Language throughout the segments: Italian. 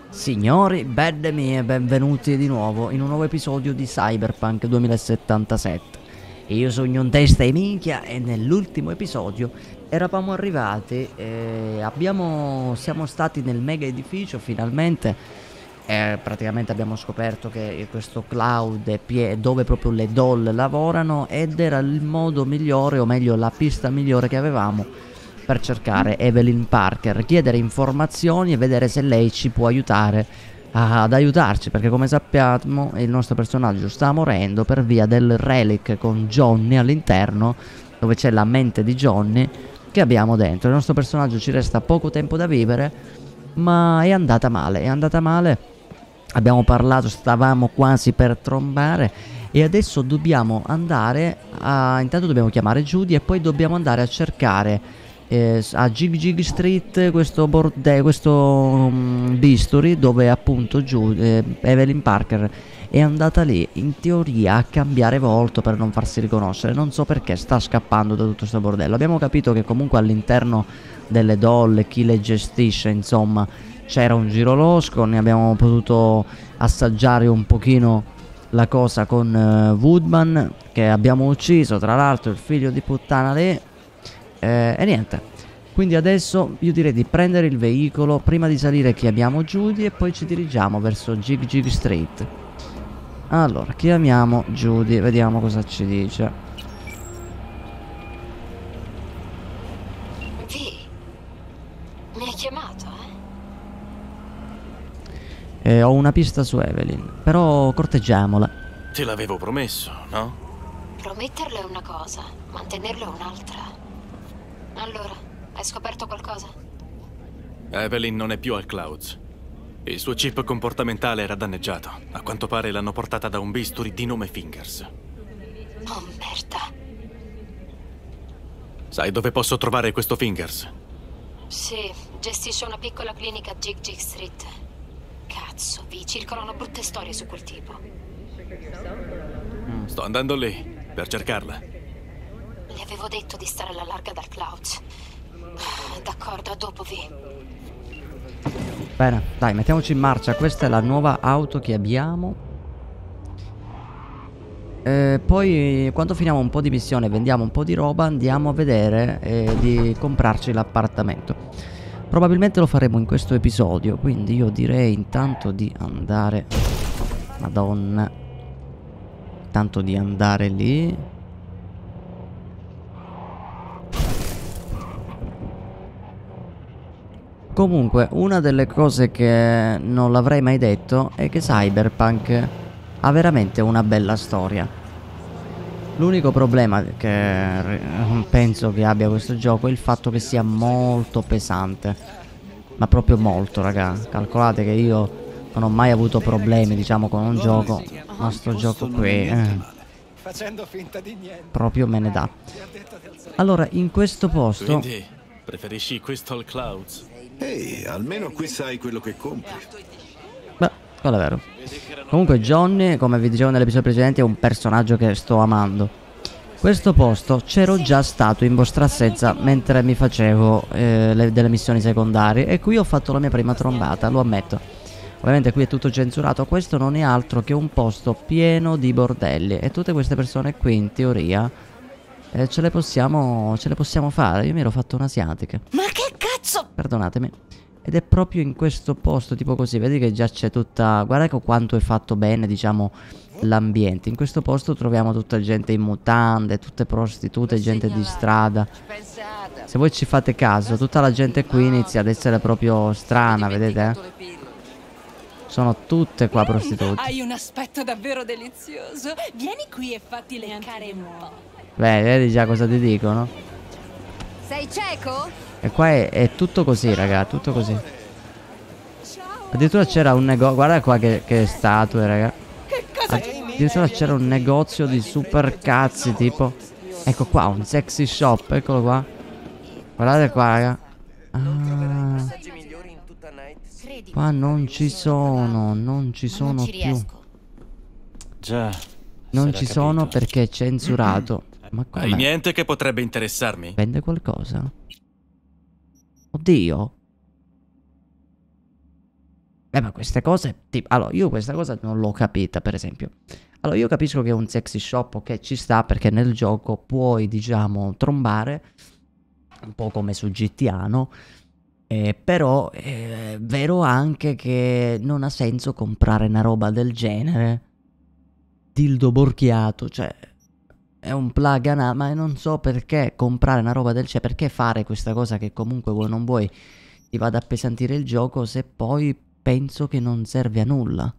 Signori, belle mie, benvenuti di nuovo in un nuovo episodio di Cyberpunk 2077. Io sono un testa e minchia e nell'ultimo episodio eravamo arrivati siamo stati nel mega edificio finalmente. Praticamente abbiamo scoperto che questo cloud è dove proprio le doll lavorano ed era il modo migliore, o meglio la pista migliore che avevamo per cercare Evelyn Parker, chiedere informazioni e vedere se lei ci può aiutare ad aiutarci, perché come sappiamo il nostro personaggio sta morendo per via del relic con Johnny all'interno, dove c'è la mente di Johnny che abbiamo dentro. Il nostro personaggio ci resta poco tempo da vivere, ma è andata male. Abbiamo parlato, stavamo quasi per trombare e adesso dobbiamo andare intanto dobbiamo chiamare Judy e poi dobbiamo andare a cercare a Jig Street questo bisturi dove appunto Evelyn Parker è andata lì in teoria a cambiare volto per non farsi riconoscere. Non so perché sta scappando da tutto questo bordello. Abbiamo capito che comunque all'interno delle dolle, chi le gestisce, insomma, c'era un giro losco. Ne abbiamo potuto assaggiare un pochino la cosa con Woodman, che abbiamo ucciso tra l'altro il figlio di puttana lì. E niente, quindi adesso io direi di prendere il veicolo. Prima di salire chiamiamo Judy e poi ci dirigiamo verso Jig Street. Allora chiamiamo Judy, vediamo cosa ci dice. Mi hai chiamato, Ho una pista su Evelyn, però corteggiamola. Te l'avevo promesso, no? Prometterlo è una cosa, mantenerlo è un'altra. Allora, hai scoperto qualcosa? Evelyn non è più al Clouds. Il suo chip comportamentale era danneggiato. A quanto pare l'hanno portata da un bisturi di nome Fingers. Oh, merda. Sai dove posso trovare questo Fingers? Sì, gestisce una piccola clinica a Jig Street. Cazzo, vi circolano brutte storie su quel tipo. Sto andando lì, per cercarla. Le avevo detto di stare alla larga dal Clouds. D'accordo, a dopo, Vi. Bene, dai, mettiamoci in marcia. Questa è la nuova auto che abbiamo. Poi quando finiamo un po' di missione, vendiamo un po' di roba, andiamo a vedere di comprarci l'appartamento. Probabilmente lo faremo in questo episodio, quindi io direi intanto di andare... Madonna. Intanto di andare lì. Comunque, una delle cose che non l'avrei mai detto è che Cyberpunk ha veramente una bella storia. L'unico problema che penso che abbia questo gioco è il fatto che sia molto pesante. Ma proprio molto, raga. Calcolate che io non ho mai avuto problemi, diciamo, con un gioco. Ma sto gioco qui proprio me ne dà. Allora, in questo posto... Quindi, preferisci questo al Clouds? Ehi, almeno qui sai quello che compri. Beh, quello è vero. Comunque Johnny, come vi dicevo nell'episodio precedente, è un personaggio che sto amando. Questo posto c'ero già stato in vostra assenza mentre mi facevo delle missioni secondarie. E qui ho fatto la mia prima trombata, lo ammetto. Ovviamente qui è tutto censurato. Questo non è altro che un posto pieno di bordelli. E tutte queste persone qui in teoria ce le possiamo fare. Io mi ero fatto un'asiatica. Ma che cazzo? Perdonatemi. Ed è proprio in questo posto, tipo così. Vedi che già c'è tutta... Guarda quanto è fatto bene, diciamo, l'ambiente. In questo posto troviamo tutta gente in mutande, tutte prostitute, gente di strada. Se voi ci fate caso, tutta la gente qui inizia ad essere proprio strana, vedete? Sono tutte qua prostitute. Hai un aspetto davvero delizioso. Vieni qui e fatti leccare un po'. Beh, vedi già cosa ti dicono? Sei cieco? E qua è tutto così, raga, tutto così. Addirittura c'era un negozio, guarda qua che statue, raga. Addirittura c'era un negozio di super cazzi, tipo. Ecco qua, un sexy shop, eccolo qua. Guardate qua, raga. Ah, qua non ci sono più. Già. Non ci sono perché è censurato. Ma Hai come? niente che potrebbe interessarmi? Vende qualcosa? Oddio. Ma queste cose, tipo, allora, io questa cosa non l'ho capita, per esempio. Allora, io capisco che è un sexy shop, ok, ci sta, perché nel gioco puoi, diciamo, trombare, un po' come su GTA, no? Però è vero anche che non ha senso comprare una roba del genere. Dildo borchiato, cioè, è un plug, ma non so perché comprare una roba del genere, perché fare questa cosa che comunque vuoi non vuoi ti vada a appesantire il gioco, se poi penso che non serve a nulla.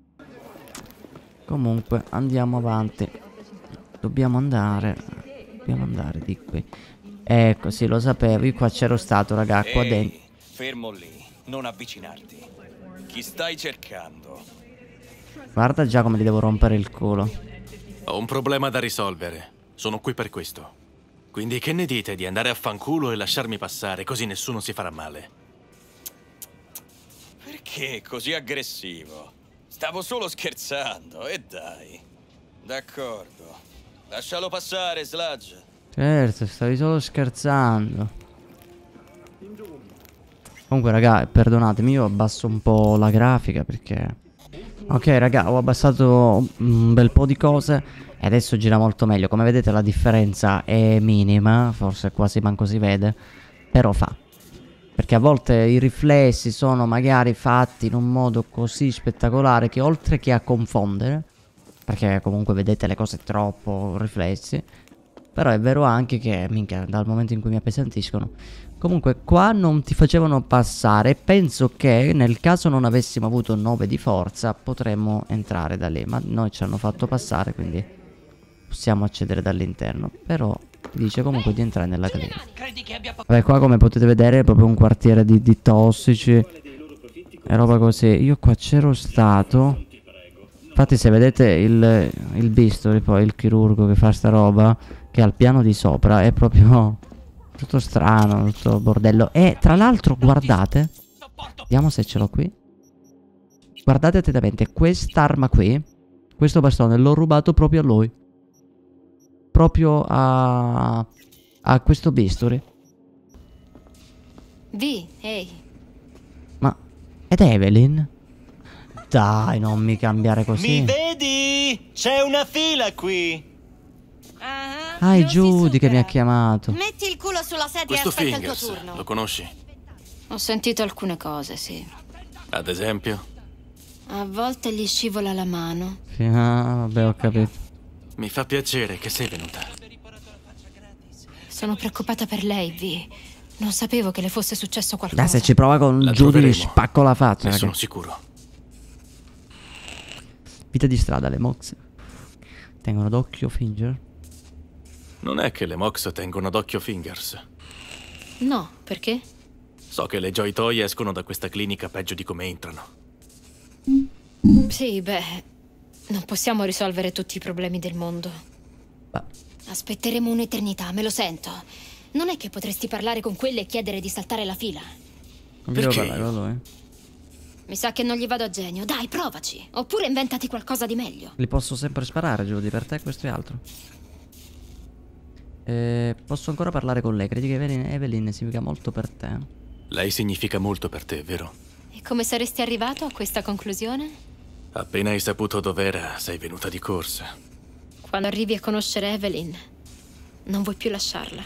Comunque andiamo avanti. Dobbiamo andare di qui. Ecco, sì, lo sapevo. Io qua c'ero stato, raga, qua dentro. Fermo lì, non avvicinarti. Chi stai cercando? Guarda già come gli devo rompere il culo. Ho un problema da risolvere. Sono qui per questo. Quindi che ne dite di andare a fanculo e lasciarmi passare, così nessuno si farà male? Perché così aggressivo? Stavo solo scherzando, e dai. D'accordo. Lascialo passare, Sludge. Certo, stavi solo scherzando. Comunque, raga, perdonatemi, io abbasso un po' la grafica perché... Ok, raga, ho abbassato un bel po' di cose e adesso gira molto meglio. Come vedete la differenza è minima, forse quasi manco si vede, però fa. Perché a volte i riflessi sono magari fatti in un modo così spettacolare che oltre che a confondere, perché comunque vedete le cose troppo riflessi, però è vero anche che, minchia, dal momento in cui mi appesantiscono. Comunque qua non ti facevano passare. Penso che nel caso non avessimo avuto 9 di forza potremmo entrare da lì. Ma noi ci hanno fatto passare, quindi possiamo accedere dall'interno. Però dice comunque di entrare nella galleria. Vabbè, qua come potete vedere è proprio un quartiere di tossici e roba così. Io qua c'ero stato. Infatti se vedete il bisturi, poi il chirurgo che fa sta roba, che al piano di sopra è proprio... tutto strano, tutto bordello. E tra l'altro guardate, vediamo se ce l'ho qui. Guardate attentamente, quest'arma qui, questo bastone l'ho rubato proprio a lui. Proprio a questo bisturi. Ehi. Ma ed Evelyn? Dai, non mi cambiare così. Mi vedi? C'è una fila qui. Ah, è Judy che mi ha chiamato. Metti il culo sulla sedia Questo e aspetta il tuo Fingers, turno. lo conosci? Ho sentito alcune cose, sì. Ad esempio? A volte gli scivola la mano. Sì, ah, vabbè, ho capito. Mi fa piacere che sei venuta. Sono preoccupata per lei, Vi. Non sapevo che le fosse successo qualcosa. Dai, se ci prova con La Judy gli troveremo. spacco la faccia, Ne sono ragazzi. sicuro. Vita di strada, le mox tengono d'occhio Finger. Non è che le Mox tengono d'occhio Fingers. No, perché? So che le Joy Toy escono da questa clinica peggio di come entrano. Sì, beh, non possiamo risolvere tutti i problemi del mondo. Beh. Aspetteremo un'eternità, me lo sento. Non è che potresti parlare con quelle e chiedere di saltare la fila. Non vi devo Perché parlare con lui. Mi sa che non gli vado a genio. Dai, provaci. Oppure inventati qualcosa di meglio. Li posso sempre sparare, Judy, per te questo è altro. Posso ancora parlare con lei. Credi che Evelyn significa molto per te? Lei significa molto per te, vero? E come saresti arrivato a questa conclusione? Appena hai saputo dov'era, sei venuta di corsa. Quando arrivi a conoscere Evelyn, non vuoi più lasciarla.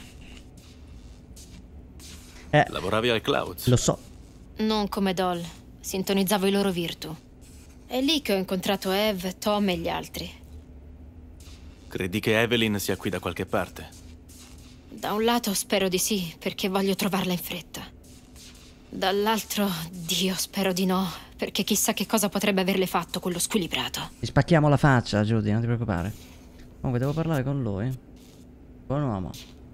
Lavoravi al Clouds? Lo so. Non come Doll. Sintonizzavo i loro virtu. È lì che ho incontrato Eve, Tom e gli altri. Credi che Evelyn sia qui da qualche parte? Da un lato spero di sì, perché voglio trovarla in fretta. Dall'altro, Dio, spero di no, perché chissà che cosa potrebbe averle fatto quello squilibrato. Ti spacchiamo la faccia, Judy, non ti preoccupare. Comunque devo parlare con lui. Buon uomo.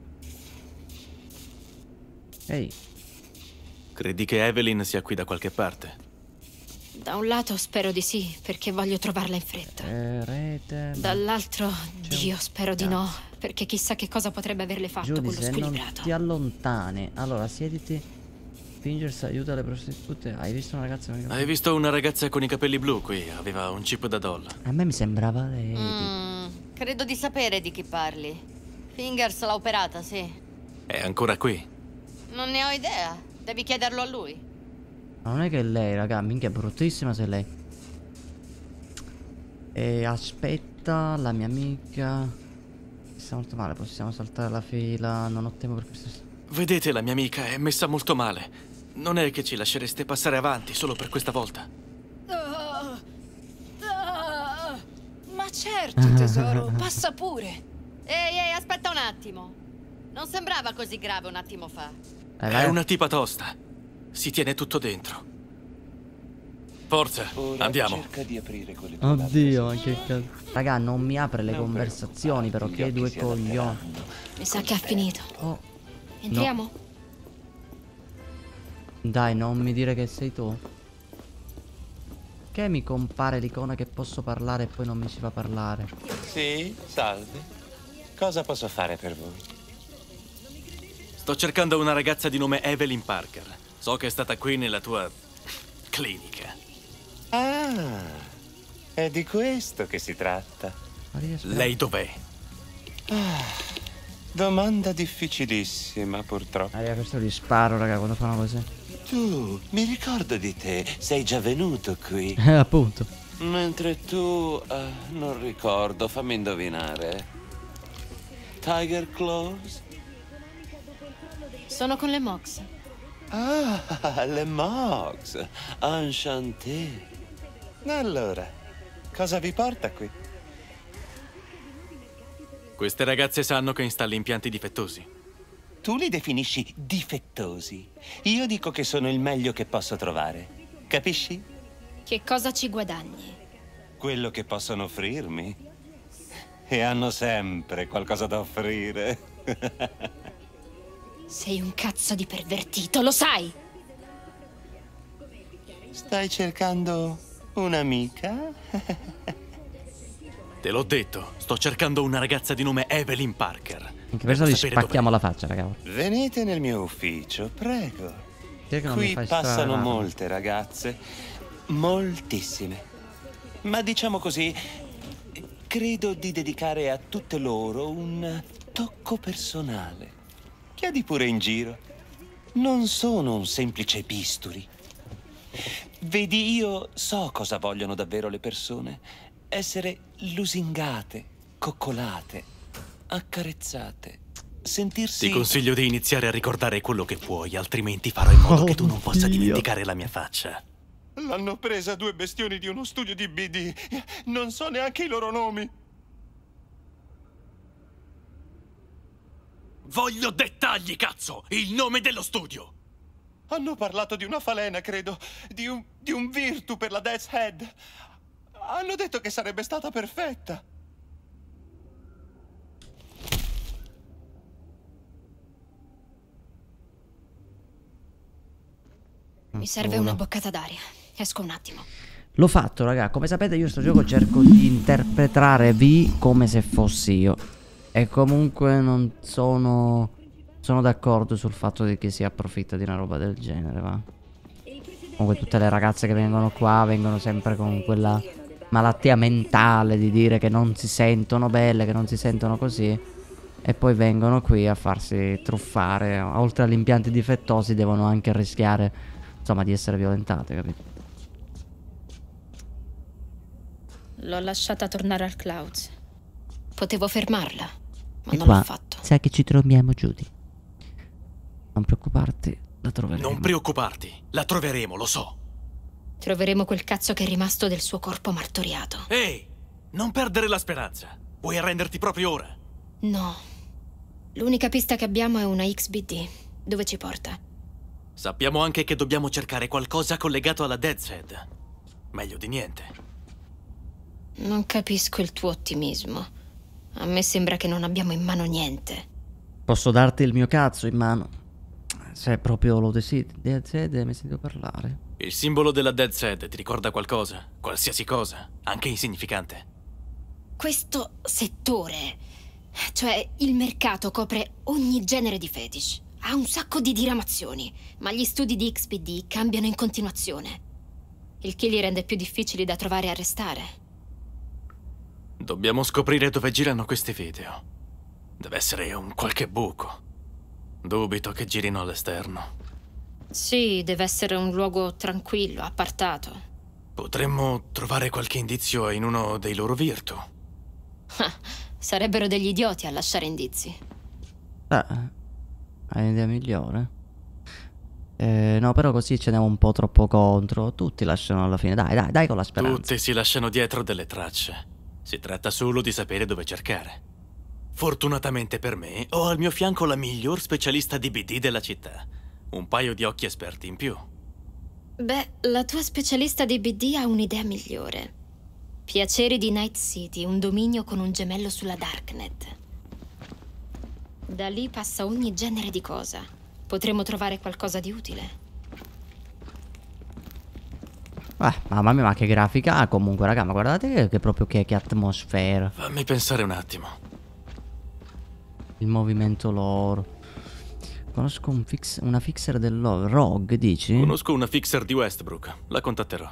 Ehi. Credi che Evelyn sia qui da qualche parte? Da un lato spero di sì, perché voglio trovarla in fretta. Rete. Dall'altro, Dio, spero di no, perché chissà che cosa potrebbe averle fatto Judy, quello se non squilibrato. ti allontani. Allora, siediti. Fingers aiuta le prostitute. Hai visto una ragazza con i capelli? Hai visto una ragazza con i capelli blu qui? Aveva un chip da doll. A me mi sembrava lei. Credo di sapere di chi parli. Fingers l'ha operata, sì. È ancora qui? Non ne ho idea. Devi chiederlo a lui. Ma non è che è lei, raga, minchia, è bruttissima se è lei. E aspetta, la mia amica. Mi sta molto male, possiamo saltare la fila, non ho tempo per questo. Vedete, la mia amica è messa molto male. Non è che ci lascereste passare avanti solo per questa volta. Ma certo, tesoro, passa pure. Ehi, aspetta un attimo. Non sembrava così grave un attimo fa. È una tipa tosta. Si tiene tutto dentro. Forza, Ora andiamo. cerca di aprire quelle Oddio, ma che cazzo. Raga, non mi apre le conversazioni, però che due coglioni. Mi sa che ha finito. Oh, Entriamo? dai, non mi dire che sei tu. Che mi compare l'icona che posso parlare e poi non mi si fa parlare. Sì, salve. Cosa posso fare per voi? Sto cercando una ragazza di nome Evelyn Parker. So che è stata qui nella tua clinica. Ah, è di questo che si tratta. Lei dov'è? Domanda difficilissima, purtroppo. Raga, questo li sparo, raga, quando fanno così. Tu, mi ricordo di te, sei già venuto qui. Appunto. Mentre tu, non ricordo, fammi indovinare. Tiger Claws? Sono con le Mox. Ah, le Mox. Enchanté. Allora, cosa vi porta qui? Queste ragazze sanno che installi impianti difettosi. Tu li definisci difettosi. Io dico che sono il meglio che posso trovare. Capisci? Che cosa ci guadagni? Quello che possono offrirmi. E hanno sempre qualcosa da offrire. Sei un cazzo di pervertito, lo sai? Stai cercando un'amica? Te l'ho detto, sto cercando una ragazza di nome Evelyn Parker. Anche per questo gli spacchiamo la faccia, raga. Venite nel mio ufficio, prego. Che non mi Qui fai passano strano. molte ragazze. Moltissime. Ma diciamo così, credo di dedicare a tutte loro un tocco personale. Chiedi pure in giro. Non sono un semplice bisturi. Vedi, io so cosa vogliono davvero le persone. Essere lusingate, coccolate, accarezzate. Sentirsi... Ti consiglio di iniziare a ricordare quello che puoi, altrimenti farò in modo che tu non possa Dio. dimenticare la mia faccia. L'hanno presa due bestioni di uno studio di BD. Non so neanche i loro nomi. Voglio dettagli, cazzo! Il nome dello studio! Hanno parlato di una falena, credo. Di un virtu per la Death's Head. Hanno detto che sarebbe stata perfetta. Mi serve una boccata d'aria. Esco un attimo. L'ho fatto, raga. Come sapete io sto gioco cerco di interpretare V come se fossi io. E comunque non sono d'accordo sul fatto di che si approfitta di una roba del genere, va. Comunque tutte le ragazze che vengono qua vengono sempre con quella malattia mentale di dire che non si sentono belle, che non si sentono così. E poi vengono qui a farsi truffare. Oltre agli impianti difettosi devono anche rischiare, insomma, di essere violentate, capito? L'ho lasciata tornare al Clouds. Potevo fermarla, ma E non qua l'ho fatto. sai che ci troviamo, Judy. Non preoccuparti, la troveremo. Non preoccuparti, la troveremo, lo so. Troveremo quel cazzo che è rimasto del suo corpo martoriato. Ehi, non perdere la speranza. Vuoi arrenderti proprio ora? No. L'unica pista che abbiamo è una XBD. Dove ci porta? Sappiamo anche che dobbiamo cercare qualcosa collegato alla Death's Head. Meglio di niente. Non capisco il tuo ottimismo. A me sembra che non abbiamo in mano niente. Posso darti il mio cazzo in mano? Se proprio lo desideri. Death's Head, mi hai sentito parlare? Il simbolo della Death's Head ti ricorda qualcosa? Qualsiasi cosa, anche insignificante. Questo settore, cioè il mercato, copre ogni genere di fetish. Ha un sacco di diramazioni, ma gli studi di XBD cambiano in continuazione. Il che li rende più difficili da trovare e arrestare. Dobbiamo scoprire dove girano questi video. Deve essere un qualche buco. Dubito che girino all'esterno. Sì, deve essere un luogo tranquillo, appartato. Potremmo trovare qualche indizio in uno dei loro virtu. Sarebbero degli idioti a lasciare indizi. Hai un'idea migliore? No, però così ce n'è un po' troppo contro. Tutti lasciano alla fine. Dai con la speranza. Tutti si lasciano dietro delle tracce. Si tratta solo di sapere dove cercare. Fortunatamente per me, ho al mio fianco la miglior specialista di BD della città. Un paio di occhi esperti in più. Beh, la tua specialista di BD ha un'idea migliore. Piaceri di Night City, un dominio con un gemello sulla Darknet. Da lì passa ogni genere di cosa. Potremmo trovare qualcosa di utile. Mamma mia, ma che grafica ha comunque, raga. Ma guardate che proprio che atmosfera. Fammi pensare un attimo. Il movimento loro. Conosco una fixer del Rogue, dici? Conosco una fixer di Westbrook. La contatterò.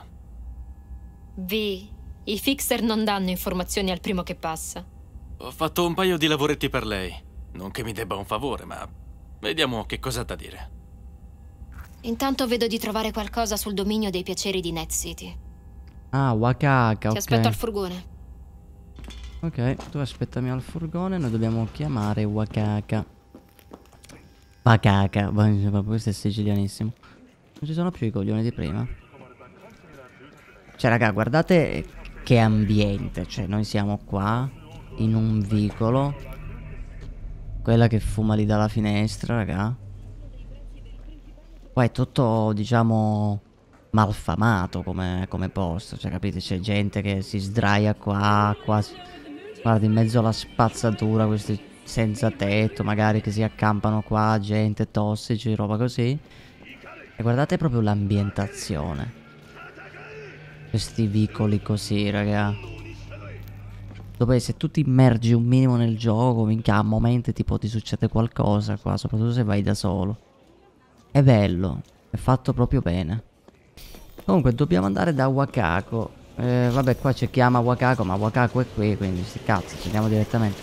I fixer non danno informazioni al primo che passa. Ho fatto un paio di lavoretti per lei. Non che mi debba un favore, ma vediamo che cosa ha da dire. Intanto vedo di trovare qualcosa sul dominio dei piaceri di Night City. Ah, Wakaka, ok. Ti aspetto al furgone. Ok, tu aspettami al furgone. Noi dobbiamo chiamare Wakaka. Wakaka, questo è sicilianissimo. Non ci sono più i coglioni di prima. Cioè, raga, guardate che ambiente. Cioè, noi siamo qua in un vicolo. Quella che fuma lì dalla finestra, raga. Poi è tutto, diciamo, malfamato come posto. Cioè, capite? C'è gente che si sdraia qua. Guarda, in mezzo alla spazzatura, questi senza tetto, magari che si accampano qua, gente tossici, roba così. E guardate proprio l'ambientazione. Questi vicoli così, raga. Dove se tu ti immergi un minimo nel gioco, minchia, a momenti tipo ti succede qualcosa qua, soprattutto se vai da solo. È bello, è fatto proprio bene. Comunque dobbiamo andare da Wakako. Vabbè, qua ci chiama Wakako, ma Wakako è qui, quindi sti cazzi, ci andiamo direttamente.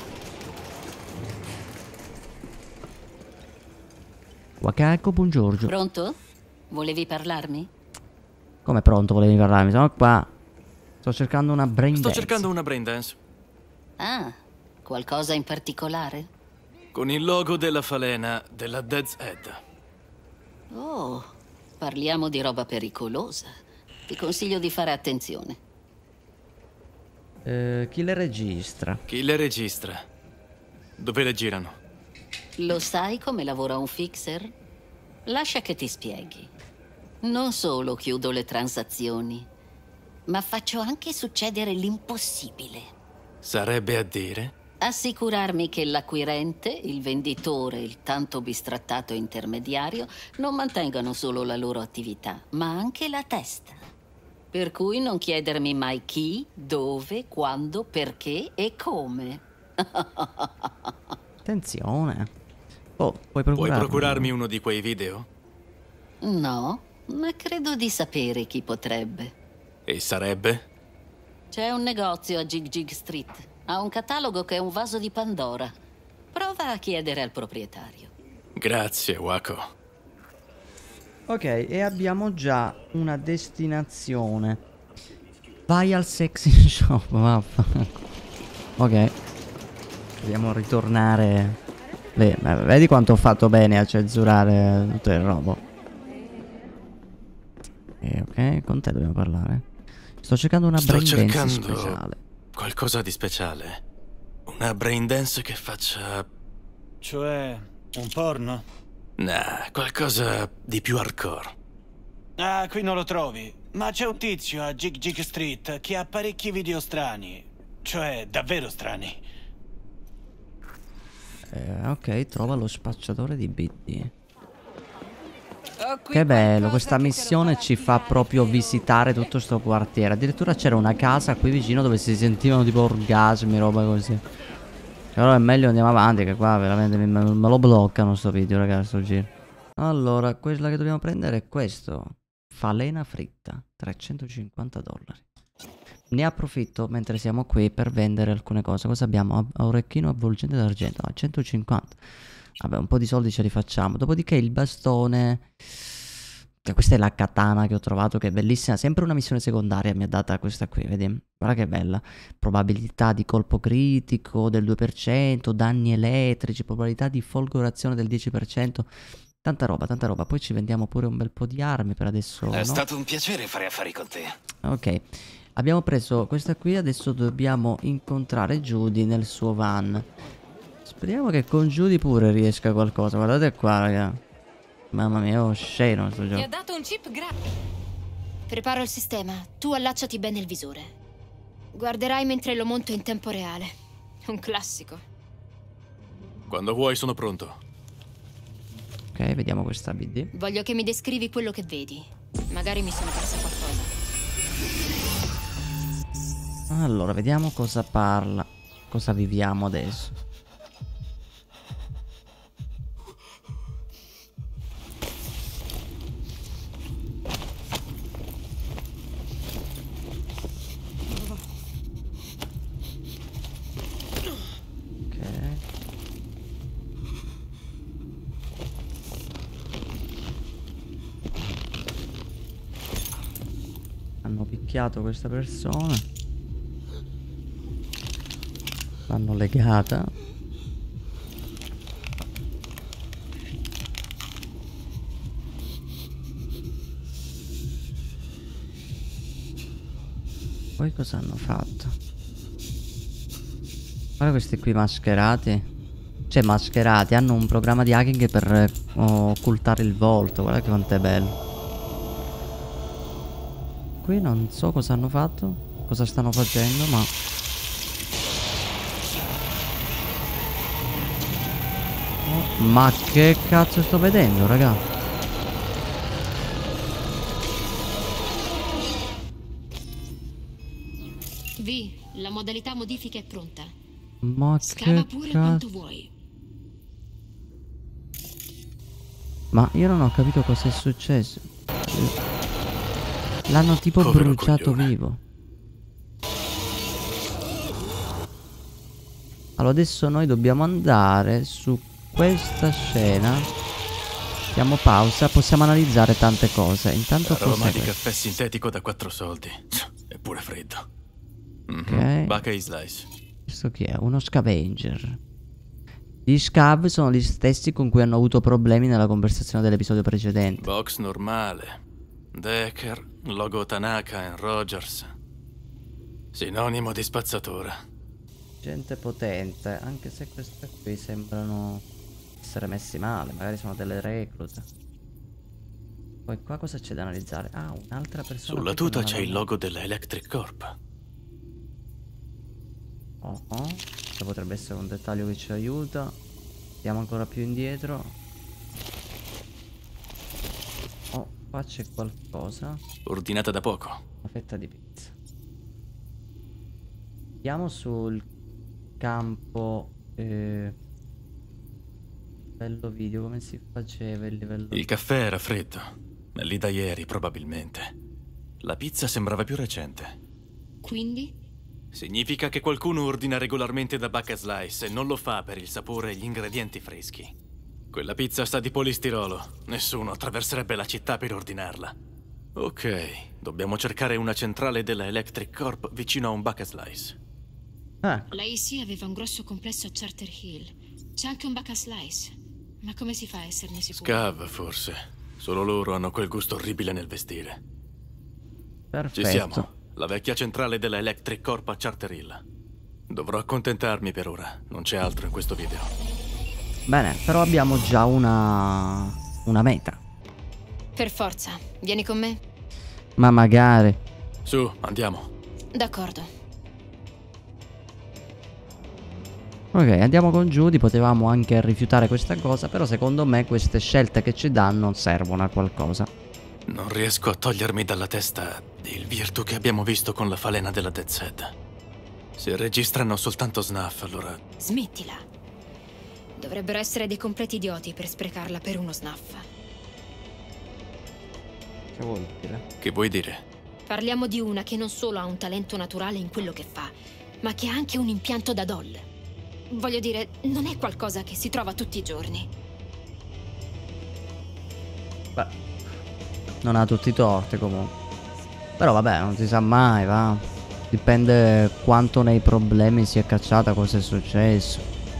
Wakako, buongiorno. Pronto? Volevi parlarmi? Come pronto volevi parlarmi? Sono qua. Sto cercando una brain dance. Sto cercando una brain dance. Ah, qualcosa in particolare? Con il logo della falena della Death's Head. Oh, parliamo di roba pericolosa. Ti consiglio di fare attenzione. Chi le registra? Chi le registra? Dove le girano? Lo sai come lavora un fixer? Lascia che ti spieghi. Non solo chiudo le transazioni, ma faccio anche succedere l'impossibile. Sarebbe a dire? Assicurarmi che l'acquirente, il venditore e il tanto bistrattato intermediario non mantengano solo la loro attività, ma anche la testa. Per cui non chiedermi mai chi, dove, quando, perché e come. Attenzione. Oh, puoi procurarmi uno di quei video? No, ma credo di sapere chi potrebbe. E sarebbe? C'è un negozio a Jig Jig Street. Ha un catalogo che è un vaso di Pandora. Prova a chiedere al proprietario. Grazie, Wako. Ok, e abbiamo già una destinazione. Vai al sexy shop, vaffanculo. Ok. Dobbiamo ritornare. Vedi quanto ho fatto bene a censurare tutto il robo. Ok, con te dobbiamo parlare. Sto cercando una brain dance speciale. Qualcosa di speciale. Una brain dance che faccia... Cioè, un porno? Nah, qualcosa di più hardcore. Ah, qui non lo trovi. Ma c'è un tizio a Jig Jig Street che ha parecchi video strani. Cioè, davvero strani. Ok, trova lo spacciatore di BD. Che bello, questa missione ci fa proprio visitare tutto sto quartiere. Addirittura c'era una casa qui vicino dove si sentivano tipo orgasmi, roba così. Però è meglio andiamo avanti, che qua veramente me lo bloccano sto video, ragazzi, sto giro. Allora, quella che dobbiamo prendere è questo. Falena fritta, $350. Ne approfitto mentre siamo qui per vendere alcune cose. Cosa abbiamo? Orecchino avvolgente d'argento, 150. Vabbè, un po' di soldi ce li facciamo. Dopodiché il bastone. Questa è la katana che ho trovato, che è bellissima. Sempre una missione secondaria mi ha data questa qui, vedi? Guarda che bella. Probabilità di colpo critico del 2%, danni elettrici, probabilità di folgorazione del 10%. Tanta roba, tanta roba. Poi ci vendiamo pure un bel po' di armi per adesso. È no? stato un piacere fare affari con te. Ok. Abbiamo preso questa qui, adesso dobbiamo incontrare Judy nel suo van. Speriamo che con Judy pure riesca qualcosa. Guardate qua, raga. Mamma mia, è sceno questo gioco. Ti ha dato un chip Preparo il sistema. Tu allacciati bene il visore. Guarderai mentre lo monto in tempo reale. Un classico. Quando vuoi sono pronto. Ok, vediamo questa BD. Voglio che mi descrivi quello che vedi. Magari mi sono persa qualcosa. Allora, vediamo cosa parla. Cosa viviamo adesso. Hanno picchiato questa persona. L'hanno legata. Poi cosa hanno fatto? Guarda questi qui mascherati. Cioè mascherati, hanno un programma di hacking per occultare il volto. Guarda che quanto è bello. Qui non so cosa hanno fatto, cosa stanno facendo, ma... Oh, ma che cazzo sto vedendo, raga? Vi, la modalità modifica è pronta. Ma Scava che pure cazzo? quanto vuoi. Ma io non ho capito cosa è successo. L'hanno tipo Povero bruciato coglione. vivo. Allora adesso noi dobbiamo andare su questa scena. Diamo pausa, possiamo analizzare tante cose. Intanto Aroma cos'è di questo? caffè sintetico da 4 soldi. Eppure freddo. Ok. Buckeye Slice. Questo chi è? Uno scavenger. Gli scav sono gli stessi con cui hanno avuto problemi nella conversazione dell'episodio precedente. Box normale. Decker, logo Tanaka e Rogers. Sinonimo di spazzatura. Gente potente, anche se queste qui sembrano essere messi male, magari sono delle reclute. Poi qua cosa c'è da analizzare? Ah, un'altra persona. Sulla qui che tuta non c'è il avevo- logo della Electric Corp. Oh, questo potrebbe essere un dettaglio che ci aiuta. Andiamo ancora più indietro. Oh, qua c'è qualcosa. Ordinata da poco. Una fetta di pizza. Andiamo sul campo livello video, come si faceva il livello? Il caffè era freddo. È lì da ieri, probabilmente. La pizza sembrava più recente. Quindi? Significa che qualcuno ordina regolarmente da Buckeye Slice e non lo fa per il sapore e gli ingredienti freschi. Quella pizza sta di polistirolo. Nessuno attraverserebbe la città per ordinarla. Ok, dobbiamo cercare una centrale della Electric Corp vicino a un Buckeye Slice. Ah, L'AEC aveva un grosso complesso a Charter Hill. C'è anche un Buckeye Slice. Ma come si fa a esserne sicuri? Scav, forse. Solo loro hanno quel gusto orribile nel vestire. perfetto. Ci siamo. La vecchia centrale della Electric Corp a Charter Hill. Dovrò accontentarmi per ora. Non c'è altro in questo video. Bene, però abbiamo già una meta. Per forza. Vieni con me? Ma magari. Su, andiamo. D'accordo. Ok, andiamo con Judy, potevamo anche rifiutare questa cosa, però secondo me queste scelte che ci danno servono a qualcosa. Non riesco a togliermi dalla testa il virtù che abbiamo visto con la falena della Death's Head. Se registrano soltanto snuff, allora... Smettila. Dovrebbero essere dei completi idioti per sprecarla per uno snuff. Che vuol dire? Che vuoi dire? Parliamo di una che non solo ha un talento naturale in quello che fa, ma che ha anche un impianto da doll. Voglio dire, non è qualcosa che si trova tutti i giorni. Beh, Non ha tutti i torti comunque. Però vabbè, non si sa mai, va. Dipende quanto nei problemi si è cacciata, cosa è successo.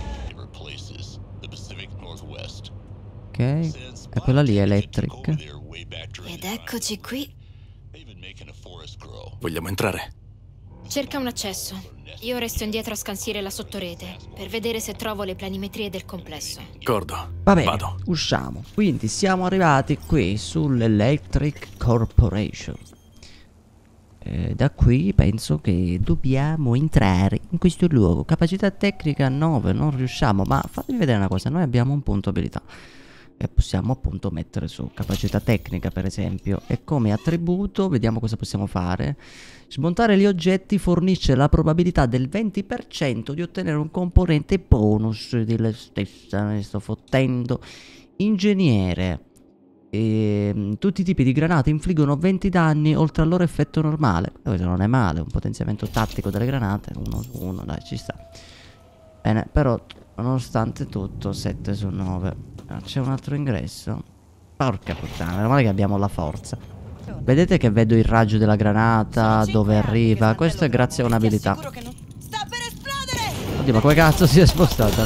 Ok, e quella lì è Electric. Ed eccoci qui. Vogliamo entrare? Cerca un accesso. Io resto indietro a scansire la sottorete per vedere se trovo le planimetrie del complesso. D'accordo. Va bene, Vado. usciamo. Quindi siamo arrivati qui sull'Electric Corporation. Da qui penso che dobbiamo entrare in questo luogo. Capacità tecnica 9, non riusciamo. Ma fatemi vedere una cosa, noi abbiamo un punto abilità e possiamo appunto mettere su capacità tecnica, per esempio. E come attributo, vediamo cosa possiamo fare. Smontare gli oggetti fornisce la probabilità del 20% di ottenere un componente bonus delle stesse. Me ne sto fottendo. Ingegnere. Tutti i tipi di granate infliggono 20 danni oltre al loro effetto normale. Questo non è male, un potenziamento tattico delle granate. 1 su 1, dai, ci sta. Bene, però nonostante tutto 7 su 9. C'è un altro ingresso. Porca puttana, meno male che abbiamo la forza. Vedete che vedo il raggio della granata dove arriva. Questo è grazie a un'abilità. Oddio, ma come cazzo si è spostata?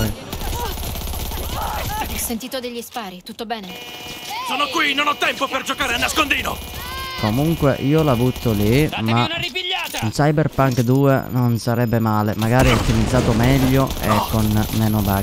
Ho sentito degli spari, tutto bene? Sono qui, non ho tempo per giocare a nascondino. Comunque io la butto lì, ma un Cyberpunk 2 non sarebbe male. Magari ottimizzato meglio e con meno bug.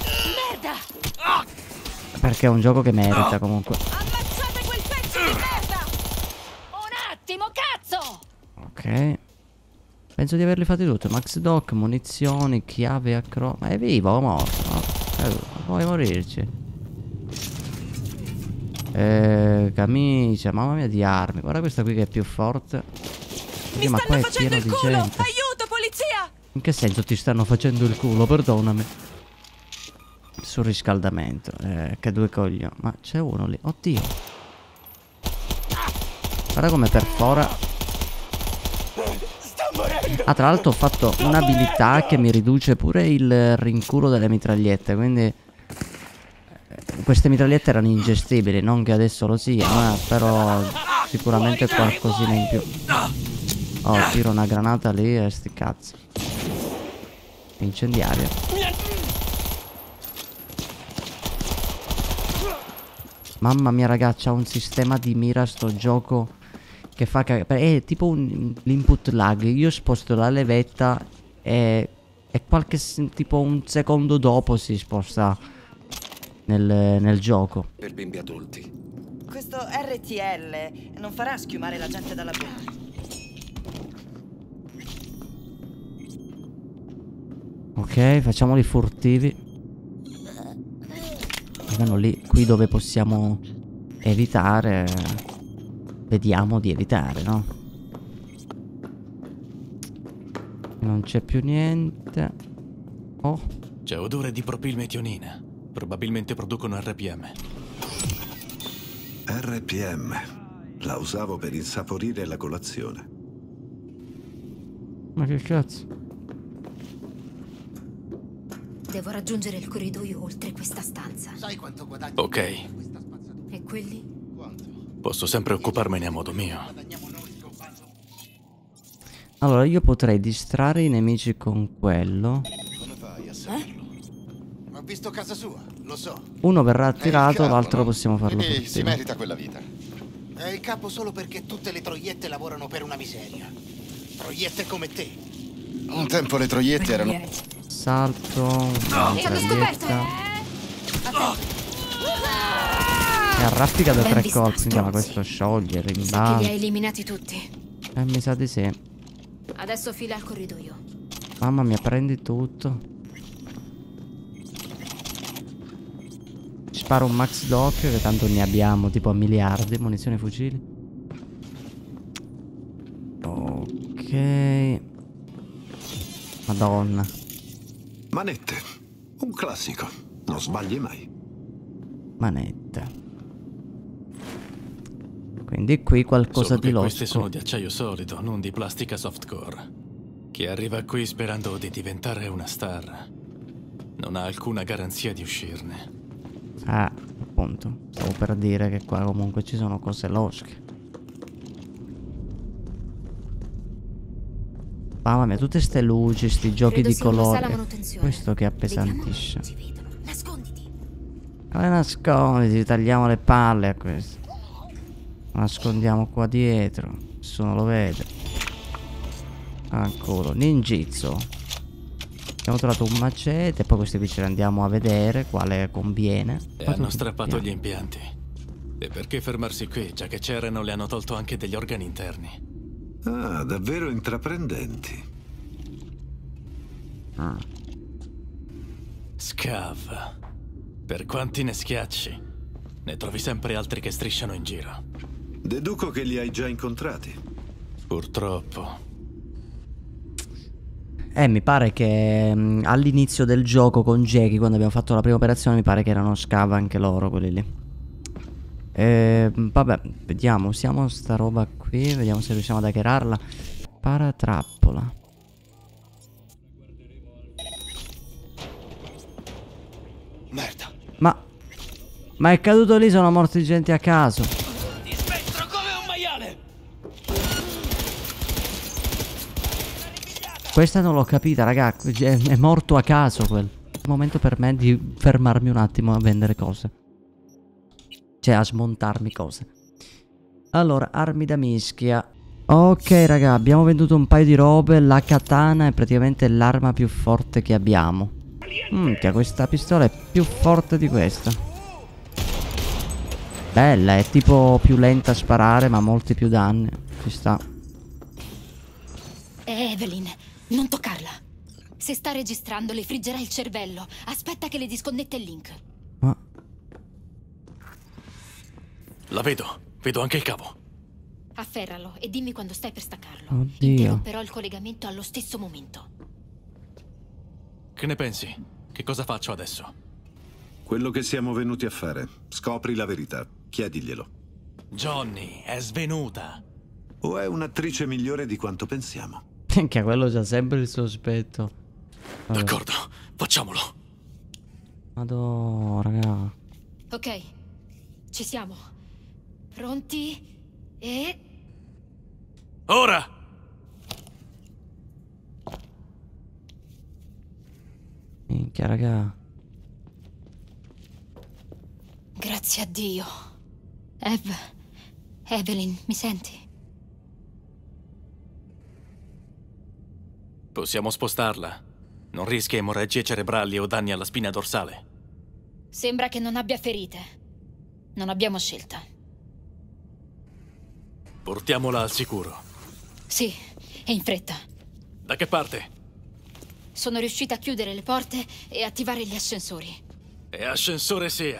Perché è un gioco che merita comunque. Ammazzate quel pezzo di merda! Un attimo, cazzo! Ok. Penso di averli fatti tutti. Max Doc, munizioni, chiave a ma è vivo o morto? No. Vuoi morirci? Camicia, mamma mia, di armi. Guarda questa qui che è più forte. Mi ma qua stanno è pieno facendo il di culo! gente. Aiuto, polizia! In che senso ti stanno facendo il culo? Perdonami. Surriscaldamento. Che due coglioni. Ma c'è uno lì. Oddio. Guarda come perfora. Ah, tra l'altro ho fatto un'abilità che mi riduce pure il rinculo delle mitragliette. Quindi queste mitragliette erano ingestibili. Non che adesso lo siano, però sicuramente qualcosina in più. Oh, tiro una granata lì e sti cazzi. Incendiaria. Mamma mia ragazzi, ha un sistema di mira sto gioco che fa è tipo l'input lag. Io sposto la levetta e qualche tipo un secondo dopo si sposta nel gioco. Per bimbi adulti. Questo RTL non farà schiumare la gente dalla bocca. Ok, facciamoli furtivi. Almeno lì, qui dove possiamo evitare, vediamo di evitare, no? Non c'è più niente. Oh, c'è odore di propilmetionina. Probabilmente producono RPM. RPM. La usavo per insaporire la colazione. ma che cazzo? Devo raggiungere il corridoio oltre questa stanza. Sai quanto guadagni? Ok. E quelli? Posso sempre occuparmene a modo mio. Allora io potrei distrarre i nemici con quello. Come fai a saperlo? Ho visto casa sua, lo so. Uno verrà attirato, capo, l'altro no? possiamo farlo Quindi si furtivo. merita quella vita. È il capo solo perché tutte le troiette lavorano per una miseria. Troiette come te. Un tempo le troiette erano... Salto, Sono scoperto! e arraffica da Ben 3 vista, colpi. Ma stronzi. questo scioglie, Mi sa che li rimbalza. hai eliminati tutti. Mi sa di sì. Adesso fila al corridoio. Mamma mia, prendi tutto. Sparo un Max Doc, che tanto ne abbiamo tipo a miliardi. Munizioni fucili. Ok. Madonna. Manette. Un classico. Non sbagli mai. Manetta. Quindi qui qualcosa Solo di che losco. queste sono di acciaio solido, non di plastica softcore. Chi arriva qui sperando di diventare una star non ha alcuna garanzia di uscirne. Ah, appunto. Stavo per dire che qua comunque ci sono cose losche. Mamma mia, tutte ste luci, sti giochi di colore. Questo che appesantisce. Nasconditi. Come nasconditi? Tagliamo le palle a questo. Nascondiamo qua dietro. Nessuno lo vede. Ancora. Ninjitsu. Abbiamo trovato un macete. Poi questi qui ce li andiamo a vedere. Quale conviene. E hanno strappato gli impianti. E perché fermarsi qui? Già che c'erano, le hanno tolto anche degli organi interni. Ah, davvero intraprendenti. Scav. Per quanti ne schiacci, ne trovi sempre altri che strisciano in giro. Deduco che li hai già incontrati. Purtroppo. Mi pare che all'inizio del gioco con Jackie, quando abbiamo fatto la prima operazione, mi pare che erano scav anche loro, quelli lì. Vabbè, vediamo, usiamo sta roba qui, vediamo se riusciamo ad hackerarla. Paratrappola. Merda. Ma è caduto lì, sono morti gente a caso. Ti spettro come un maiale. Questa non l'ho capita, raga. È morto a caso quel. È il momento per me di fermarmi un attimo a vendere cose. Cioè a smontarmi cose. Allora, armi da mischia. Ok raga, abbiamo venduto un paio di robe. La katana è praticamente l'arma più forte che abbiamo. Minchia, questa pistola è più forte di questa. Bella, è tipo più lenta a sparare, ma molti più danni. Ci sta. Evelyn, non toccarla. Se sta registrando le friggerà il cervello. Aspetta che le disconnetta il link. La vedo anche il cavo. Afferralo e dimmi quando stai per staccarlo. Oddio. Interromperò il collegamento allo stesso momento. Che ne pensi? Che cosa faccio adesso? Quello che siamo venuti a fare. Scopri la verità. Chiediglielo. Johnny, è svenuta. O è un'attrice migliore di quanto pensiamo? Minchia, quello c'ha sempre il sospetto. D'accordo, facciamolo. Madò, raga. Ok, ci siamo. Pronti? E... Ora! Minchia, raga. Grazie a Dio. Evelyn, mi senti? Possiamo spostarla. Non rischia emorragie cerebrali o danni alla spina dorsale. Sembra che non abbia ferite. Non abbiamo scelta. Portiamola al sicuro. Sì, e in fretta. Da che parte? Sono riuscita a chiudere le porte e attivare gli ascensori. E ascensore sia.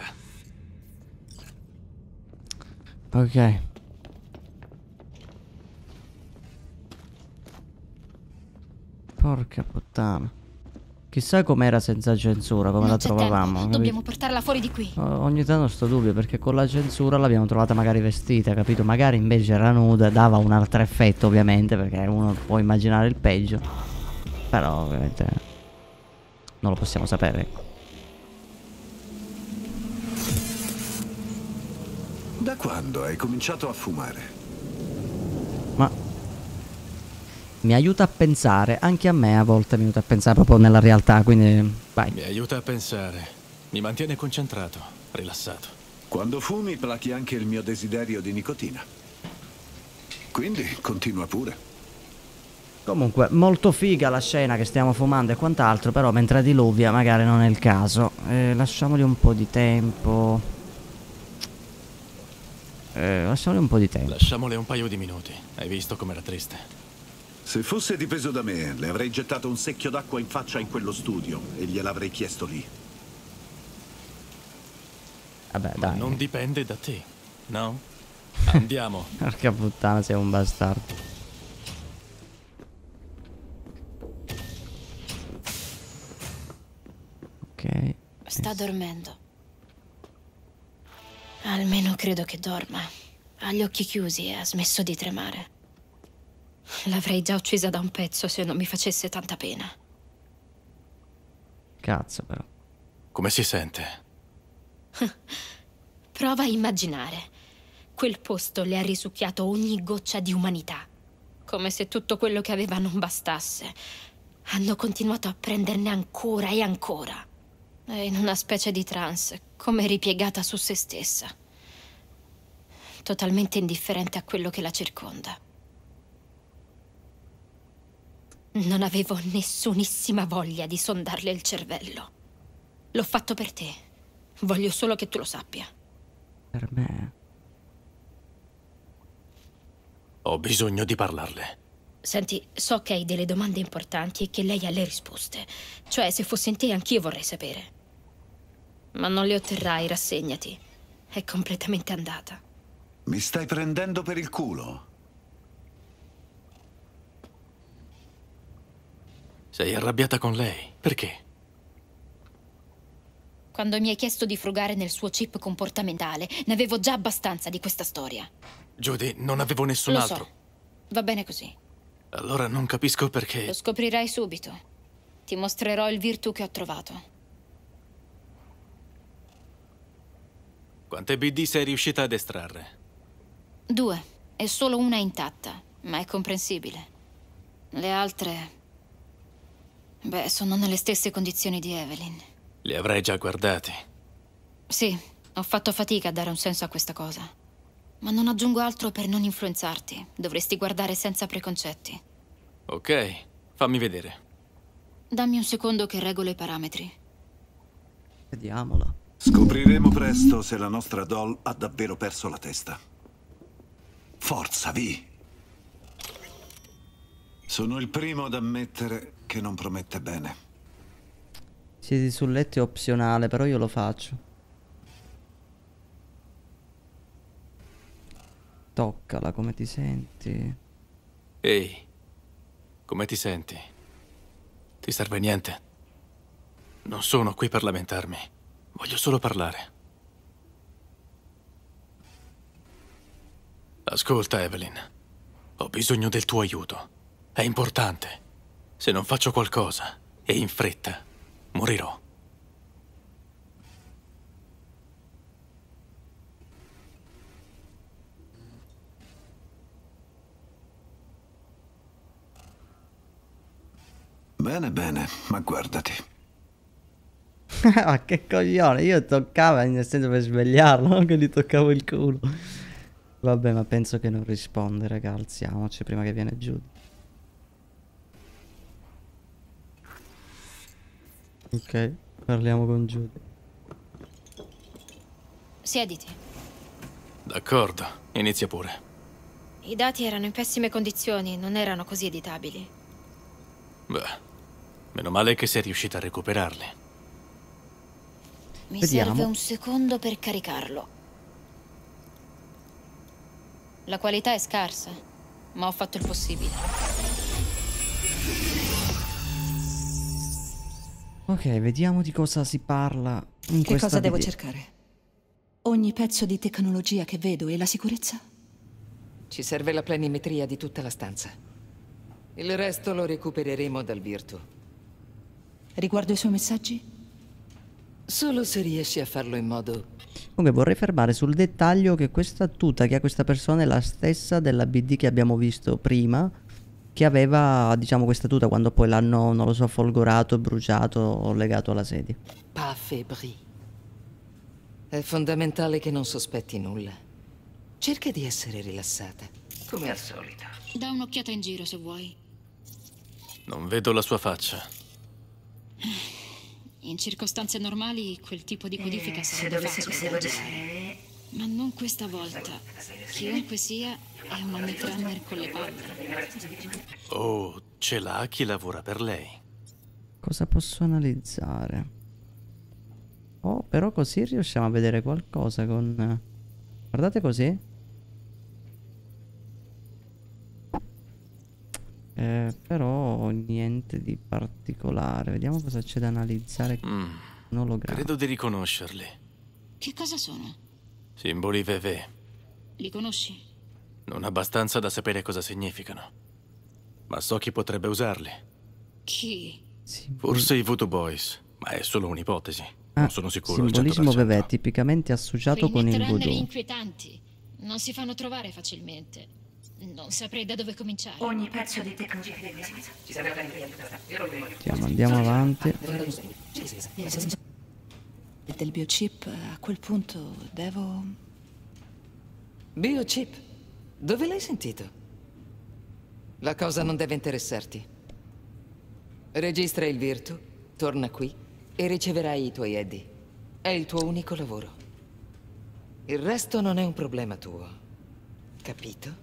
Ok. Porca puttana. Chissà com'era senza censura, come Non la c'è trovavamo. tempo. Dobbiamo portarla fuori di qui. Ogni tanto sto dubbio, perché con la censura l'abbiamo trovata magari vestita, capito? Magari invece era nuda, dava un altro effetto ovviamente, perché uno può immaginare il peggio. Però ovviamente non lo possiamo sapere. Da quando hai cominciato a fumare? Ma mi aiuta a pensare, anche a me a volte mi aiuta a pensare proprio nella realtà, quindi vai. Mi aiuta a pensare. Mi mantiene concentrato, rilassato. Quando fumi plachi anche il mio desiderio di nicotina. Quindi continua pure. Comunque, molto figa la scena che stiamo fumando e quant'altro, però mentre diluvia magari non è il caso. Lasciamogli un po' di tempo. Lasciamogli un po' di tempo. Lasciamole un paio di minuti. Hai visto com'era triste? Se fosse dipeso da me, le avrei gettato un secchio d'acqua in faccia in quello studio e gliel'avrei chiesto lì. Vabbè, Ma dai. non dipende da te, no? Andiamo. Porca puttana, sei un bastardo. Ok. Sta dormendo. Almeno credo che dorma. Ha gli occhi chiusi e ha smesso di tremare. L'avrei già uccisa da un pezzo se non mi facesse tanta pena. Cazzo però. Come si sente? Prova a immaginare. Quel posto le ha risucchiato ogni goccia di umanità. Come se tutto quello che aveva non bastasse. Hanno continuato a prenderne ancora e ancora. È in una specie di trance, come ripiegata su se stessa. Totalmente indifferente a quello che la circonda. Non avevo nessunissima voglia di sondarle il cervello. L'ho fatto per te. Voglio solo che tu lo sappia. Per me? Ho bisogno di parlarle. Senti, so che hai delle domande importanti e che lei ha le risposte. Cioè, se fossi in te, anch'io vorrei sapere. Ma non le otterrai, rassegnati. È completamente andata. Mi stai prendendo per il culo? Sei arrabbiata con lei? Perché? Quando mi hai chiesto di frugare nel suo chip comportamentale, ne avevo già abbastanza di questa storia. Judy, non avevo nessun Lo altro. so. Va bene così. Allora non capisco perché... Lo scoprirai subito. Ti mostrerò il virtù che ho trovato. Quante BD sei riuscita ad estrarre? 2. E solo una è intatta, ma è comprensibile. Le altre... Beh, sono nelle stesse condizioni di Evelyn. Li avrei già guardati. Sì, ho fatto fatica a dare un senso a questa cosa. Ma non aggiungo altro per non influenzarti. Dovresti guardare senza preconcetti. Ok, fammi vedere. Dammi un secondo che regolo i parametri. Vediamola. Scopriremo presto se la nostra doll ha davvero perso la testa. Forza, Vi! Sono il primo ad ammettere che non promette bene. Siedi sul letto è opzionale, però io lo faccio. Toccala, come ti senti? Ehi, come ti senti? Ti serve niente? Non sono qui per lamentarmi. Voglio solo parlare. Ascolta, Evelyn. Ho bisogno del tuo aiuto. È importante. Se non faccio qualcosa, e in fretta, morirò. Bene, bene, ma guardati. Ah, che coglione, io toccavo nel senso per svegliarlo, non che gli toccavo il culo. Vabbè, ma penso che non risponde, raga, alziamoci prima che viene giù. Ok, parliamo con Judy. Siediti. D'accordo, inizia pure. I dati erano in pessime condizioni, non erano così editabili. Beh, meno male che sei riuscita a recuperarli. Mi Vediamo. serve un secondo per caricarlo. La qualità è scarsa, ma ho fatto il possibile. Ok, vediamo di cosa si parla in Che questa cosa devo video. cercare? Ogni pezzo di tecnologia che vedo e la sicurezza? Ci serve la planimetria di tutta la stanza. Il resto lo recupereremo dal virtu. Riguardo i suoi messaggi? Solo se riesci a farlo in modo... Comunque vorrei fermare sul dettaglio che questa tuta che ha questa persona è la stessa della BD che abbiamo visto prima, che aveva, diciamo, questa tuta quando poi l'hanno, non lo so, folgorato, bruciato o legato alla sedia. Pas fébrile. È fondamentale che non sospetti nulla. Cerca di essere rilassata, come al solito. Da un'occhiata in giro se vuoi. Non vedo la sua faccia. In circostanze normali quel tipo di codifica sarebbe facile da usare. Ma non questa volta. Chiunque sia è una netrunner con le palle. Oh, ce l'ha chi lavora per lei. Cosa posso analizzare? Oh, però così riusciamo a vedere qualcosa con... Guardate così. Però niente di particolare. Vediamo cosa c'è da analizzare. Non lo grado. Credo di riconoscerli. Che cosa sono? Simboli VV. Li conosci? Non abbastanza da sapere cosa significano. Ma so chi potrebbe usarli. Chi? Forse i Voodoo Boys, ma è solo un'ipotesi. Non sono sicuro al Simbolismo 100%. bebè tipicamente associato con il Rimettere voodoo. inquietanti. Non si fanno trovare facilmente. Non saprei da dove cominciare. Ogni pezzo di tecnologia ci sarebbe Andiamo avanti. Del biochip, a quel punto devo... Biochip? Dove l'hai sentito? La cosa non deve interessarti. Registra il virtu, torna qui e riceverai i tuoi eddi. È il tuo unico lavoro. Il resto non è un problema tuo. Capito?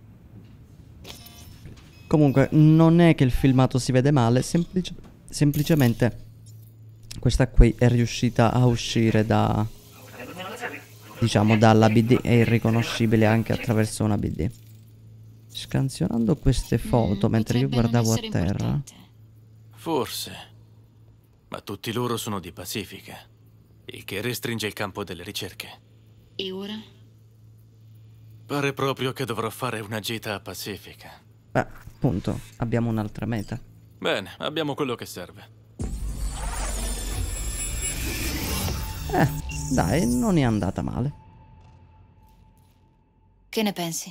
Comunque, non è che il filmato si vede male, semplicemente questa qui è riuscita a uscire da, diciamo, dalla BD, è irriconoscibile anche attraverso una BD. Scansionando queste foto mentre io guardavo a terra. Forse. Ma tutti loro sono di Pacifica, il che restringe il campo delle ricerche. E ora? Pare proprio che dovrò fare una gita a Pacifica. Beh, appunto, abbiamo un'altra meta. Bene, abbiamo quello che serve. Dai, non è andata male. Che ne pensi?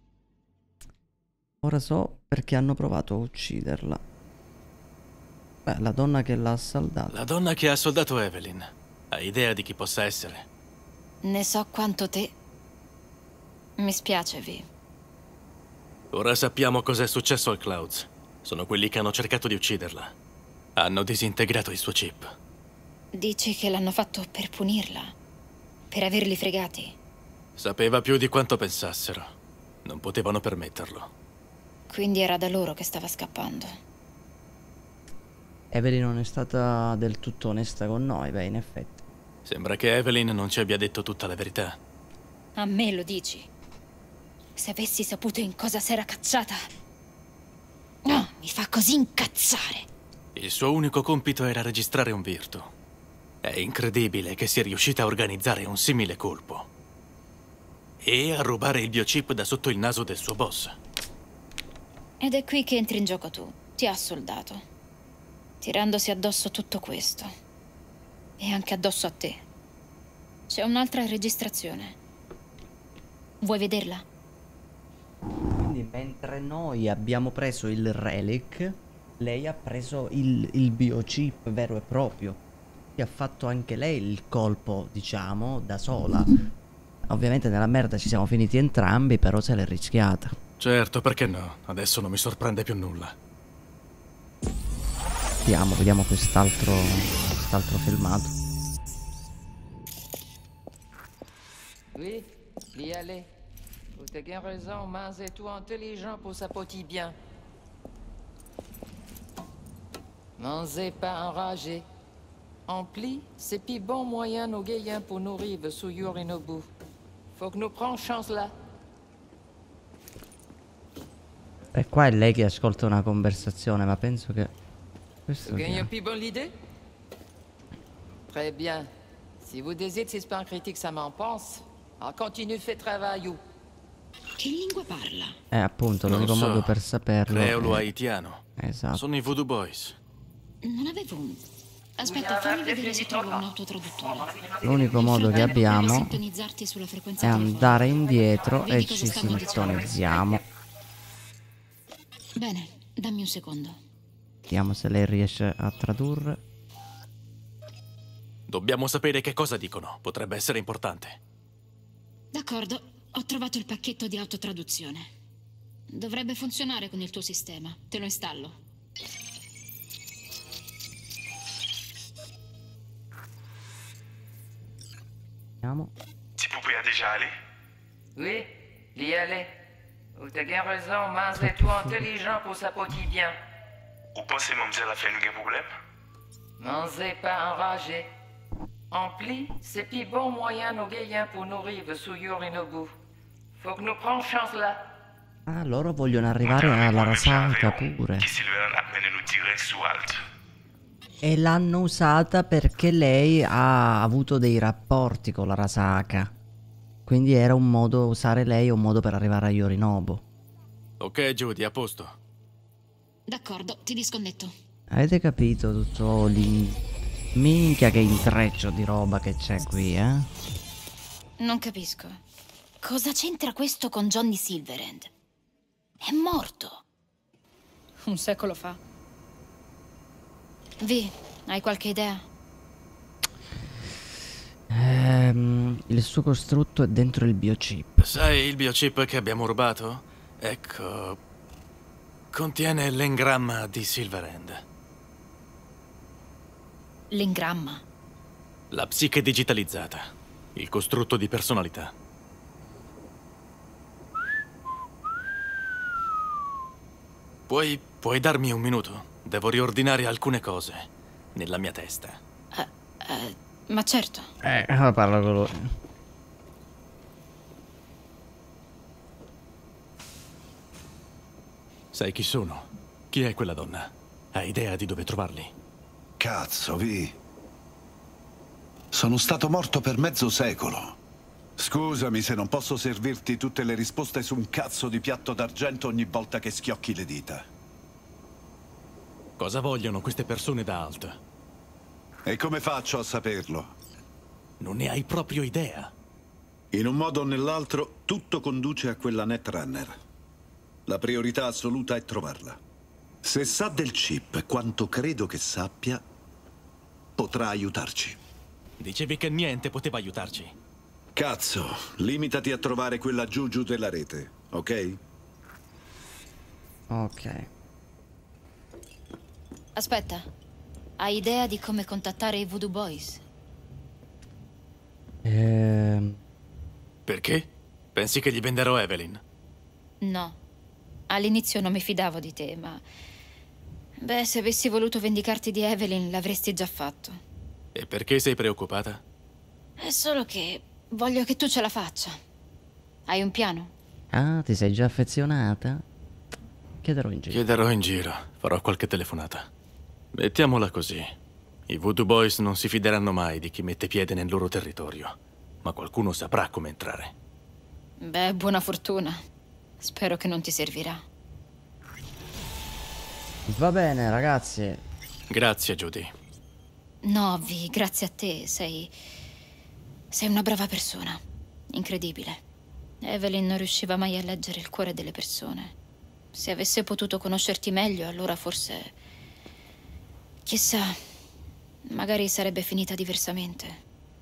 Ora so perché hanno provato a ucciderla. Beh, la donna che l'ha assaldata. La donna che ha assoldato Evelyn. Hai idea di chi possa essere? Ne so quanto te. Mi spiace, Vi. Ora sappiamo cos'è successo al Clouds. Sono quelli che hanno cercato di ucciderla. Hanno disintegrato il suo chip. Dici che l'hanno fatto per punirla? Per averli fregati? Sapeva più di quanto pensassero. Non potevano permetterlo. Quindi era da loro che stava scappando. Evelyn non è stata del tutto onesta con noi, beh, in effetti. Sembra che Evelyn non ci abbia detto tutta la verità. A me lo dici? Se avessi saputo in cosa s'era cacciata... No, mi fa così incazzare. Il suo unico compito era registrare un virtu. È incredibile che sia riuscita a organizzare un simile colpo. E a rubare il biochip da sotto il naso del suo boss. Ed è qui che entri in gioco tu. Ti ha soldato. Tirandosi addosso tutto questo. E anche addosso a te. C'è un'altra registrazione. Vuoi vederla? Quindi mentre noi abbiamo preso il relic, lei ha preso il biochip vero e proprio. E ha fatto anche lei il colpo, diciamo, da sola. Ovviamente nella merda ci siamo finiti entrambi, però se l'è rischiata. Certo, perché no? Adesso non mi sorprende più nulla. Vediamo quest'altro filmato. Oui, y aller. Vous avez bien raison, Maz est tout intelligent pour sa petite bien. Mangez pas enragé. Ampli, c'est pis bon moyen nos gaillens pour nous rives sous Yorinobu. Faut que nous prenions chance là. E qua è lei che ascolta una conversazione, ma penso che... Questo Vous gagnez sia... plus bonne l'idée? Très bien. Si vous désirez c'est pas un critique, ça m'en pense. Alors continue, fais travail. Che lingua parla? Appunto, Non l'unico so. modo per saperlo Creolo è... haitiano. Esatto. Sono i Voodoo Boys. Non avevo un... Aspetta, fammi vedere se trovo un autotraduttore. L'unico modo che abbiamo Sintonizzarti sulla frequenza è telefonica. andare indietro Vedi e cosa ci stanno dicendo. sintonizziamo. Bene, dammi un secondo. Vediamo se lei riesce a tradurre. Dobbiamo sapere che cosa dicono. Potrebbe essere importante. D'accordo, ho trovato il pacchetto di autotraduzione. Dovrebbe funzionare con il tuo sistema. Te lo installo. Vediamo. Tu peux déjà aller? Oui, y aller. Vous avez bien raison, Maz est tout intelligent pour sa petite bien. Ou pensez mademoiselle a fait un problème? Mangez pas enragé. Ampli, c'est pis bon moyen nos gaillens pour nous rives sous Yorinobu. Faut que nous prenions chance là. Ah, loro vogliono arrivare alla Arasaka pure. Qui Sylvain a mené nous direct sous Alt. E l'hanno usata perché lei ha avuto dei rapporti con la Arasaka. Quindi era un modo, usare lei è un modo per arrivare a Yorinobu. Ok, Judy, a posto. D'accordo, ti disconnetto. Avete capito tutto Minchia che intreccio di roba che c'è qui, eh? Non capisco. Cosa c'entra questo con Johnny Silverhand? È morto. Un secolo fa. Vi, hai qualche idea? Il suo costrutto è dentro il biochip. Sai il biochip che abbiamo rubato? Ecco, contiene l'engramma di Silverhand. L'engramma? La psiche digitalizzata, il costrutto di personalità. Puoi darmi un minuto? Devo riordinare alcune cose nella mia testa. Ma certo. Parla con lui. Sai chi sono? Chi è quella donna? Hai idea di dove trovarli? Cazzo, Vi. Sono stato morto per mezzo secolo. Scusami se non posso servirti tutte le risposte su un cazzo di piatto d'argento ogni volta che schiocchi le dita. Cosa vogliono queste persone da Alt? E come faccio a saperlo? Non ne hai proprio idea. In un modo o nell'altro, tutto conduce a quella Netrunner. La priorità assoluta è trovarla. Se sa del chip quanto credo che sappia, potrà aiutarci. Dicevi che niente poteva aiutarci. Cazzo, limitati a trovare quella giù della rete, ok? Ok. Aspetta, hai idea di come contattare i Voodoo Boys? Perché? Pensi che gli venderò Evelyn? No. All'inizio non mi fidavo di te, ma... Beh, se avessi voluto vendicarti di Evelyn, l'avresti già fatto. E perché sei preoccupata? È solo che voglio che tu ce la faccia. Hai un piano? Ah, ti sei già affezionata? Chiederò in giro. Chiederò in giro. Farò qualche telefonata. Mettiamola così. I Voodoo Boys non si fideranno mai di chi mette piede nel loro territorio. Ma qualcuno saprà come entrare. Beh, buona fortuna. Spero che non ti servirà. Va bene, ragazzi. Grazie, Judy. No, Vi, grazie a te. Sei una brava persona. Incredibile. Evelyn non riusciva mai a leggere il cuore delle persone. Se avesse potuto conoscerti meglio, allora forse... Chissà, magari sarebbe finita diversamente.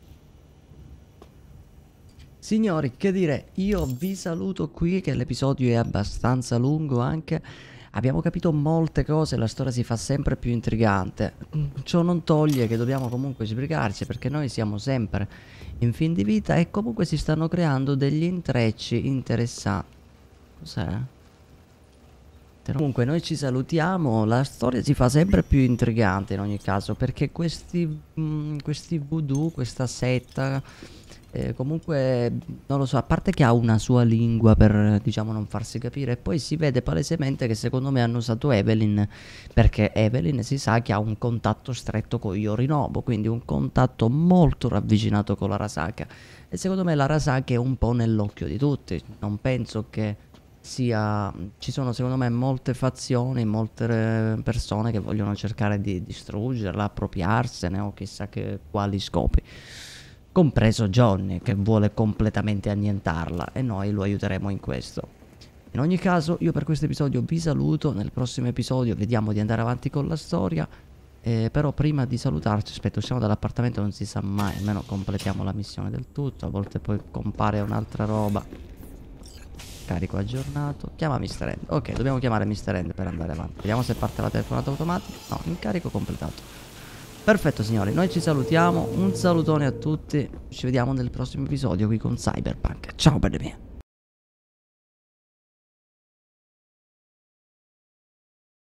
Signori, che dire, io vi saluto qui, che l'episodio è abbastanza lungo anche. Abbiamo capito molte cose, la storia si fa sempre più intrigante. Ciò non toglie che dobbiamo comunque sbrigarci, perché noi siamo sempre in fin di vita e comunque si stanno creando degli intrecci interessanti. Cos'è? Comunque noi ci salutiamo, la storia si fa sempre più intrigante in ogni caso, perché questi voodoo, questa setta... comunque non lo so, a parte che ha una sua lingua per, diciamo, non farsi capire, e poi si vede palesemente che secondo me hanno usato Evelyn, perché Evelyn si sa che ha un contatto stretto con Yorinobu, quindi un contatto molto ravvicinato con l'Arasaka, e secondo me l'Arasaka è un po' nell'occhio di tutti. Non penso che sia... ci sono secondo me molte fazioni, molte persone che vogliono cercare di distruggerla, appropriarsene o chissà che quali scopi, compreso Johnny, che vuole completamente annientarla, e noi lo aiuteremo in questo. In ogni caso, io per questo episodio vi saluto. Nel prossimo episodio vediamo di andare avanti con la storia, però prima di salutarci, aspetta, usciamo dall'appartamento, non si sa mai, almeno completiamo la missione del tutto. A volte poi compare un'altra roba. Carico aggiornato, chiama Mr. End. Ok, dobbiamo chiamare Mr. End per andare avanti. Vediamo se parte la telefonata automatica. No, incarico completato. Perfetto signori, noi ci salutiamo, un salutone a tutti, ci vediamo nel prossimo episodio qui con Cyberpunk. Ciao belli miei.